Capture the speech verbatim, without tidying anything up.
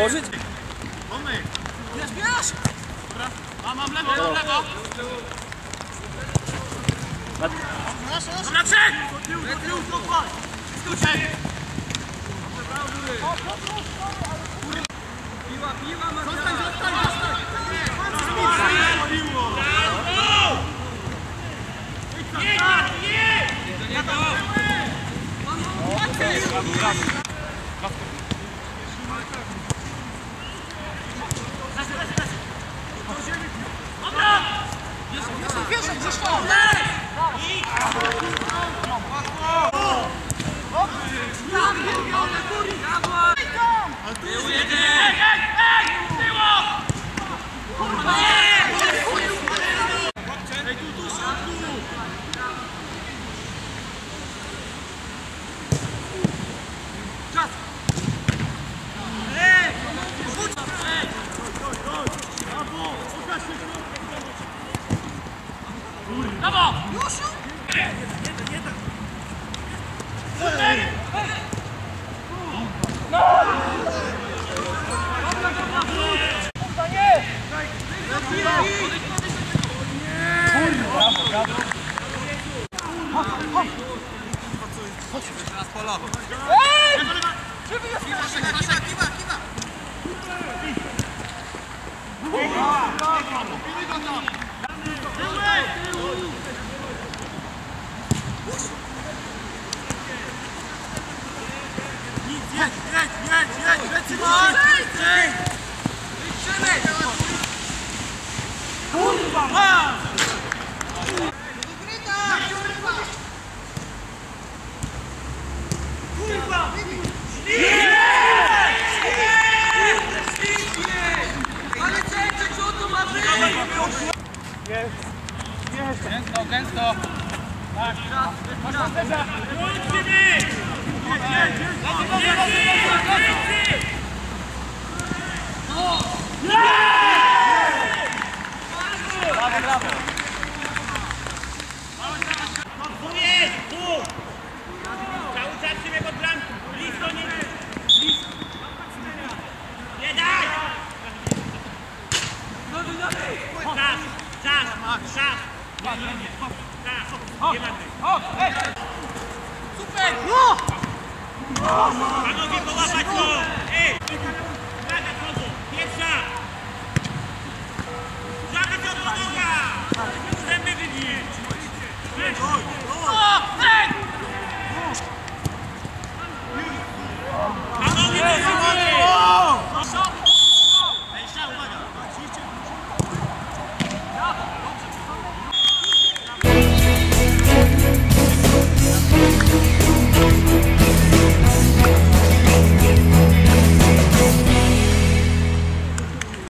przełożyć? Tomek! Bierz, bierz! Dobra. Mam, mam lewo, mam lewo! Dobra, trzech! Do tyłu, kopaj! Skrócę! Piła, piła, Maciej! Zostań, zostań, zostań! Nie, nie! Nie, dobra! Wiesz, jak gdzieś tam! Brawo! Już! Jeden, jeden! Super! No! Kurwa, nie! Brawo, brawo! Chodź! Teraz po lewo! Ej! Kiwa, kiwa, kiwa, kiwa! Jedź, jedź, jedź, jedź, wytrzymaj! Wytrzymaj! Kurwa, masz! Kurwa! Ale czekaj, co tu ma być? Jest, jest! Gęsto, gęsto! Tak, masz pancerza! Brawo, brawo! Cały czas siebie pod bramką! Blisko, nie blisko! Nie daj! Czas, czas, czas! Czas, nie będę! Super! Panowie, połapać go! Ej!